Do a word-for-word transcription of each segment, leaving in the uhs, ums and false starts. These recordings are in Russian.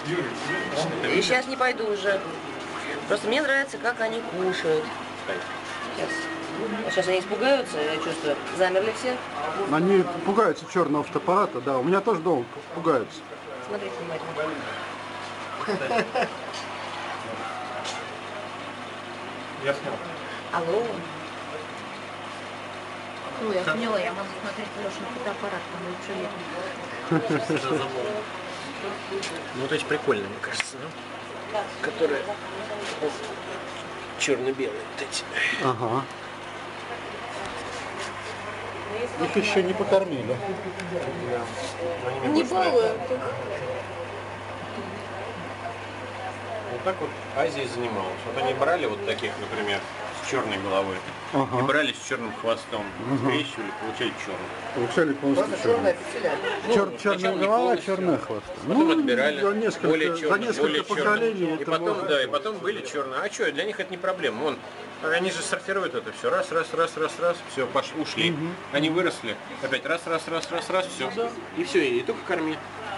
И сейчас не пойду уже. Просто мне нравится, как они кушают. Сейчас. Вот сейчас они испугаются, я чувствую. Замерли все. Они пугаются черного фотоаппарата, да. У меня тоже дома пугаются. Смотри, внимательно. Я снял. Алло. Ну, я поняла, я могу смотреть Леша фотоаппарат, там лучше летом. Ну вот эти прикольные, мне кажется, да? Которые черно-белые вот эти. Ага. Их еще не покормили. Не балуют. Вот так вот Азия занималась. Вот они брали вот таких, например, с черной головой. Ага. И брали с черным хвостом. Угу. Скрещивали, получали черный. Получали полностью Просто черная черный. петля. Чер, черная сначала не голова, полностью. черная хвост. Потом отбирали за несколько, более за черный, несколько более поколений. черный. И Это потом, может... да, и потом были черные. А что, для них это не проблема. Вон, они же сортируют это все. Раз, раз, раз, раз, раз, все, пошли, ушли. Угу. Они выросли. Опять раз, раз, раз, раз, раз, все. И все, и только корми.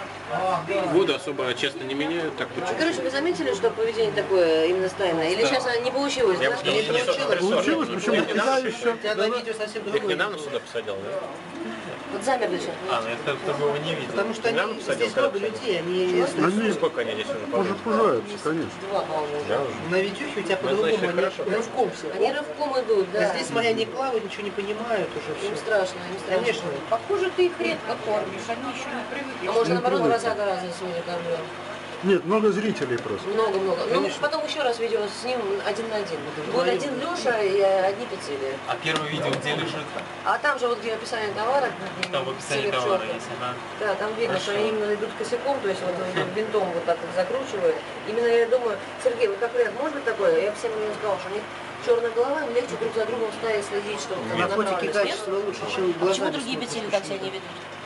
Воду особо часто не меняют, так почему? Короче, вы заметили, что поведение такое именно стайное? Или Да. сейчас оно не получилось? Я да? бы сказал, Не что не получилось? Получилось, почему? Их недавно, Я еще... У тебя на видео совсем их другое. недавно сюда посадил, да? Вот замерли сейчас. А, ну я такого не видел. Потому что Недавно они, посадил, здесь когда много посадил? людей, они... Они Сколько они здесь уже уже пожили? пужаются, конечно. Два, по-моему. Да, уже. На Витюхе у тебя Ну, значит, по-другому, они хорошо. рывком все. Они рывком идут, А да. здесь, смотря, не плавают, ничего не понимают уже Им все. страшно, им страшно. Конечно. Похоже, ты их редко кормишь, они еще не привыкли. А может, Не наоборот, привыкли. раза раза сегодня кормлю. Нет, много зрителей просто. Много-много. Ну, Конечно. потом еще раз видео с ним один на один. Будет один Леша и одни пиццели. А первое видео где лежит? А там же вот где описание товара, Там в описании цели в товара чёрном. есть, ага. Да, там видно, Хорошо. что они именно идут косяком, то есть вот бинтом вот так вот закручивают. Именно я думаю, Сергей, вот как вариант, может быть такое? Я всем людям сказала, что у них черная голова, им легче друг за другом в стае следить, чтобы там Наркотики направленность. Нет? качество лучше, чем А глаза. почему другие пиццели так себя не ведут?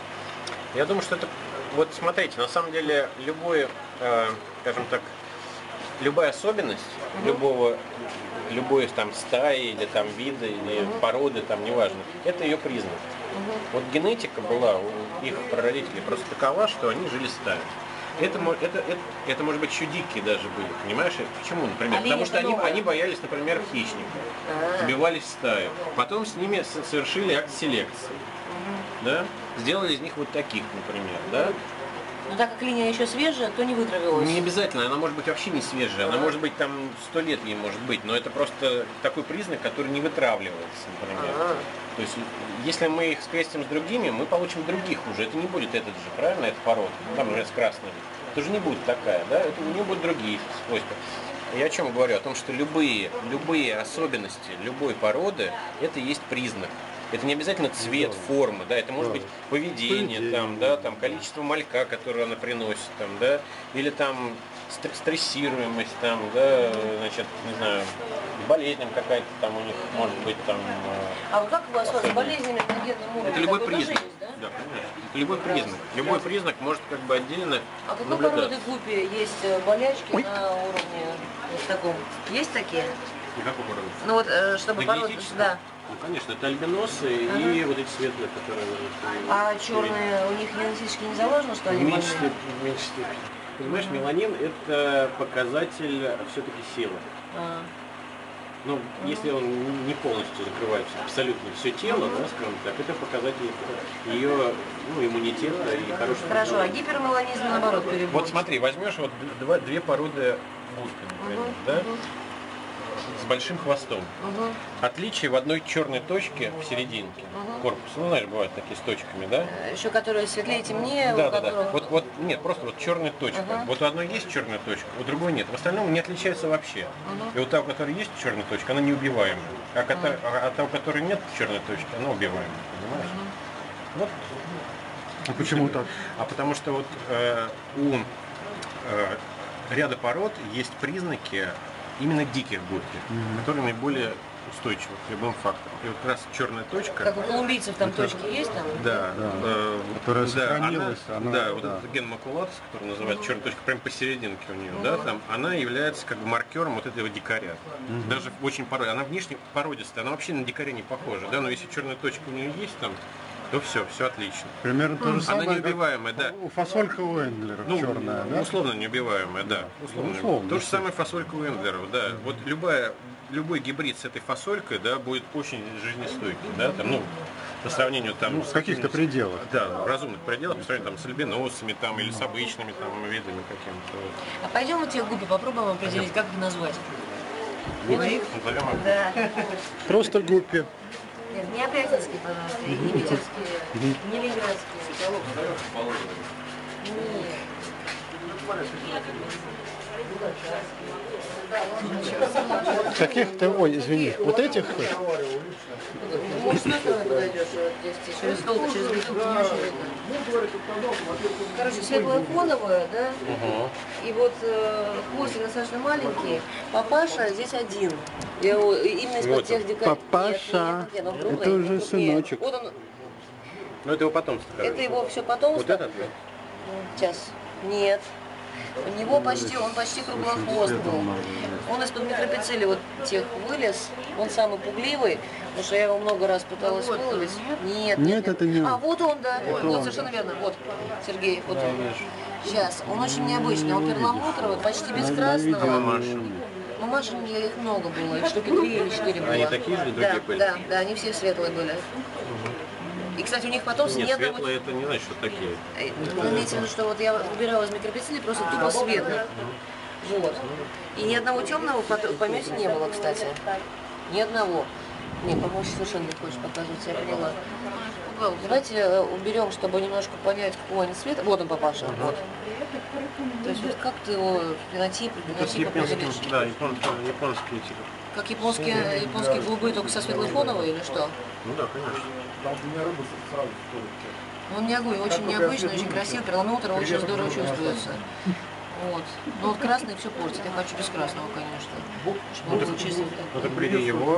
Я думаю, что это... Вот смотрите, на самом деле любой, э, скажем так, любая особенность Угу. любого, любой там стаи или там вида или Угу. породы, там неважно, это ее признак. Угу. Вот генетика была у их прародителей просто такова, что они жили стаей. Это, мо- это, это, это может быть еще дикие даже были, понимаешь? Почему, например? Олени Потому что они, новые. они боялись, например, хищников, А. сбивались в стаю. Потом с ними с- совершили акт селекции, да? Сделали из них вот таких, например, да? Но так как линия еще свежая, то не вытравилась. Не обязательно, она может быть вообще не свежая, она может быть там сто лет ей может быть, но это просто такой признак, который не вытравливается, например. А. То есть, если мы их скрестим с другими, мы получим других уже. Это не будет этот же, правильно, это порода. Там, например, с красными. Это же не будет такая, да? Это у нее будут другие свойства. Я о чем говорю? О том, что любые, любые особенности любой породы, это и есть признак. Это не обязательно цвет, форма, да, это может Да. быть поведение, Поведение. там, да, там, количество малька, которое она приносит, там, да, или там стр- стрессируемость, там, да, значит, не знаю, болезнь какая-то там у них может быть там. э, А вот как у вас с Особенно. болезнями на генном уровне? Это любой Такое тоже признак. есть, да? Да, конечно. Это любой признак. Любой признак может как бы отдельно А какой наблюдаться. породы гуппи есть э, болячки на уровне вот таком? Есть такие? И какой породы? Ну вот, э, чтобы На бороться, генетическом? да. Ну, конечно, это альбиносы и вот эти светлые, которые... вот, А э, черные, у них генетически не заложено, что В они меньшей больные? степени. В меньшей степени. Понимаешь, меланин это показатель все-таки силы. А. Ну, если он не полностью закрывает абсолютно все тело, да, скажем так, это показатель ее ну, иммунитета и хорошего Хорошо, а здоровья. гипермеланизм наоборот перебор. Вот смотри, возьмешь вот два, две породы гуска, например, Мгм, да, мгм. с большим хвостом. Угу. Отличие в одной черной точке в серединке Мгм. корпуса. Ну, знаешь, бывают такие с точками, да? Еще которые светлее, темнее, у Да, да, да. которых... Вот, вот, нет, просто вот черная точка. Ага. Вот у одной есть черная точка, у другой нет. В остальном не отличаются вообще. Мгм. И у того, у которой есть черная точка, она неубиваемая. А, кота- а, а того, у которой нет черной точки, она убиваемая. Понимаешь? Вот. А почему так? А потому что вот э, у э, ряда пород есть признаки именно диких гуппи, Мгм. которые наиболее устойчивы к любым факторам. И вот как раз черная точка. Как у колумбийцев там точки есть там? Да, Да. э, Которая да, сохранилась, она- она- да, вот да. этот ген макулатус, который называют черная точка, прям посерединке у нее, да, там, она является как бы маркером вот этого дикаря. Даже очень породистая, она внешне породистая, она вообще на дикаря не похожа, да, но если черная точка у нее есть там, то все, все отлично. Примерно то же самое, Она как неубиваемая, да. у фасолька у Энглера, Ну, черная, да? условно неубиваемая, да. Условно. Условно, То же да. самое фасолька у Энглеров, да. Вот любая, любой гибрид с этой фасолькой, да, будет очень жизнестойкий, да, там, ну, по сравнению там... Ну, в каких-то пределах. Да, в разумных пределах, по сравнению там, с альбиносами там, или с обычными там, видами какими-то. Вот. А пойдем эти губы попробуем определить, как их назвать. Назовем их? Да. Просто гуппи. Нет, не опрятинские, пожалуйста, и не питерские, не ленинградские. Каких-то, ой, извини, вот этих? Может, с той стороны подойдешь, вот здесь, через стол, через бутылку, не очень видно. Короче, светлая фоновая, да? И вот э, хвостик достаточно маленький. Папаша здесь один. Я его именно из-под Вот тех он. декораций. Папаша. Нет, нет, нет, он круглый. Это уже Нет, сыночек. Вот он, Ну, это его потомство, короче. это его все потомство. Вот этот, да? Сейчас. Нет. У него почти, он почти круглохвост был. Он из-под микропицели вот тех вылез. Он самый пугливый, потому что я его много раз пыталась выловить. Нет, Нет, это не он. А, вот он, да. Вот, совершенно верно. Вот, Сергей, вот он. Сейчас. Он очень необычный. Он перламутровый, почти без красного. Ну, Маша, их много было, их штуки три или четыре было. Они такие же или Да, другие были? да, да, они все светлые были. И, кстати, у них потом Нет, ни одного... светлые это не значит, что такие. Э, ну, имеется в виду, что вот я выбирала из микропицели просто тупо светлый. Вот. И ни одного темного в помете не было, кстати. Ни одного. Не, по-моему, совершенно не хочешь показывать, я поняла. Давайте э, уберем, чтобы немножко понять, какого они цвета. Вот он, папаша. Вот. То есть вот как ты его фенотип, Это с фенотип японским, определишь? да, японские, японские типа. Как японские, японские голубые, только со светлой фоновой или что? Ну да, конечно. Он не огонь, очень необычный, очень красивый, перламутр очень здорово чувствуется. Вот. Но вот красный все портит. Я хочу без красного, конечно. Чтобы он был чистенький. Ну так бери его.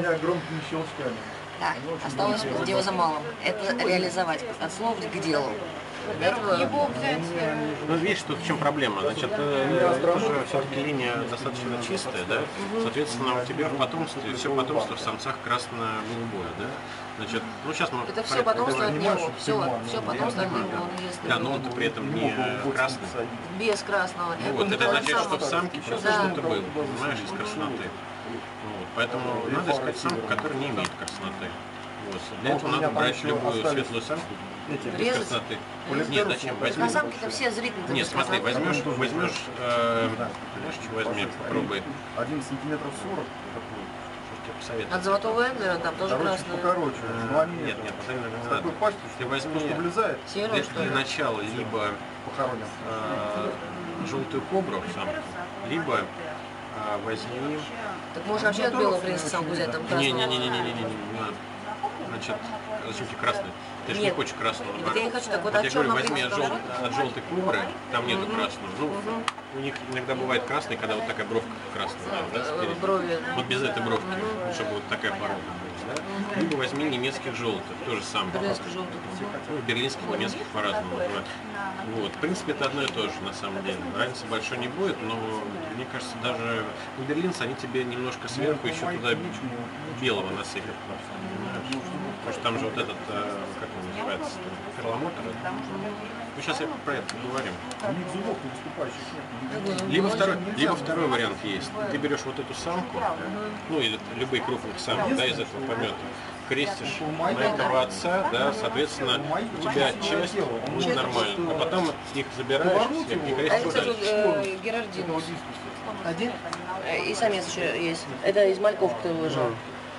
Да, осталось дело за малым. Это реализовать. От слов к делу. Его взять. Ну видишь, тут в чем проблема. Значит, э, это же все-таки линия достаточно чистая, да? Соответственно, у тебя в потомстве, все потомство в самцах красно-голубое, да? Значит, ну сейчас мы... Это все потомство от него. Все, все потомство от него. Он есть. Да, но он-то при этом не красный. Без красного. Ну вот, это Он означает, что сам- в самке просто Да. что-то было, понимаешь, из красноты. Вот, поэтому надо искать самку, которая не имеет красноты. Вот. Для этого надо брать любую светлую самку без Резать? красноты. Нет, зачем? Возьми. На самке-то все зрительно. Нет, смотри, возьмешь, возьмешь, э, знаешь, что возьми, попробуй. Один сантиметров сорок. Что тебе посоветую? От золотого Энглера там тоже Короче, красное. покороче. Ну, они Нет, нет, посоветую не с надо. такой пастью, Ты что возьми просто влезает, Серого, для, что ли? для начала либо похоронен. э, желтую кобру самку, либо э, возьми... Так можно вообще от белого принца самку взять, там красного. Не-не-не-не-не-не, не надо. Значит, зачем тебе красный? Ты же не Нет. хочешь красного, Вот наоборот. я не хочу так. Вот Я от тебе говорю, черного возьми от, принца жел- тоже? от желтой кобры, там нету красного. Ну, у них иногда бывает красный, когда вот такая бровка красная, да, Э, спереди. Брови. Вот без этой бровки, ну, чтобы вот такая порода была, да? Либо возьми немецких желтых, тоже самое. Берлинский желтый. Ну, берлинских, немецких по-разному называют. Вот, в принципе, это одно и то же, на самом деле. Разницы большой не будет, но мне кажется, даже у берлинца они тебе немножко сверху еще туда белого насыпят. Понимаешь? Потому что там же вот этот, э, как он называется, перламутр. Ну, сейчас я про это поговорим. У них зубов не выступающих нет. Либо второй, либо второй вариант есть. Ты берешь вот эту самку, ну или любые крупные самки, да, из этого помета, крестишь на этого отца, да, соответственно, у тебя часть будет нормально, а потом их забираешь и А это, крестишь кстати, вот, дальше. э, Герардинус. Один? Э, И самец еще есть. Это из мальков, кто выжил.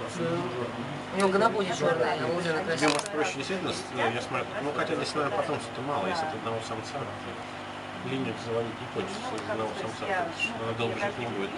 У него гонобуди черные, а уже на Тебе красивом. может проще действительно, с- я смотрю, ну хотя здесь, наверное, потомства-то мало, если от одного самца. Линию заводить не хочется из одного самца, потому что она долго жить не будет.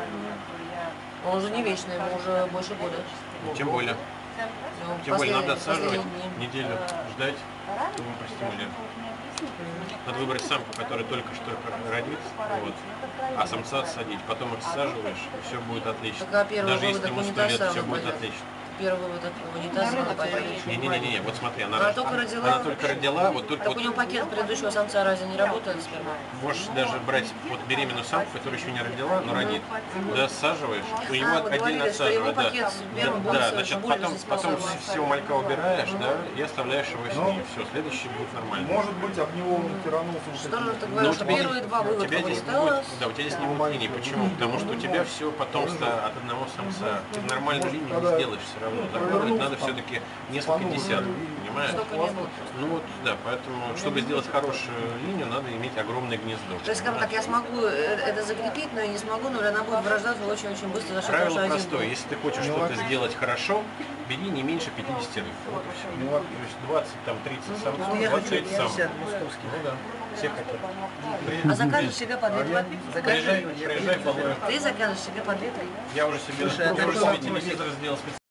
Он уже не вечный, ему уже больше года. Тем более. Ну, Тем более надо последние- отсаживать, последние дни. неделю ждать, чтобы простимулировать. Надо выбрать самку, которая только что родит, вот, а самца отсадить. Потом их отсаживаешь, и все будет отлично. Так, а первый Даже если выводок ему не сто та лет, все самая будет пойдет. отлично. первый вот этот унитаз она появилась. Не-не-не, вот смотри, она, Она рож- только родила. она только родила, вот только Так вот у него пакет предыдущего самца разве не работает сперма? можешь даже брать вот беременную самку, которая еще не родила, но родит. Туда саживаешь, у него А, вы отдельно говорили, что его отсаживают, да. пакет спермы Да, будет да, значит, более потом, жизнеспособным. потом всего малька убираешь, да, и оставляешь его с ней, все, следующий будет нормально. Может быть, об него он тиранулся. вот Что этим же вот. ты Но говоришь, у что тебя, первые два у выводка тебя здесь не вылетало? будет, да, у тебя здесь не будет линии. Почему? Потому что у тебя все потомство от одного самца. Ты нормальную линию не сделаешь все равно. Закладывать надо все-таки несколько десятков, понимаешь? Столько не будет. Ну вот, да, поэтому, чтобы сделать хорошую линию, надо иметь огромное гнездо. То есть, скажем так, я смогу э, это закрепить, но я не смогу, но она будет вырождаться очень-очень быстро за счет того, Правило что один простое. будет. Если ты хочешь что-то сделать хорошо, бери не меньше пятидесяти рыб. Вот и все. То есть двадцать, там, тридцать самцов, Ну, я хочу двадцать самок. пятьдесят московских. Ну да, все хотят. А закажешь себе по две три? Приезжай, приезжай, половину. Ты закажешь себе по две три? Я уже себе, Слушай, а я ты уже что, себе телевизор сделал специально.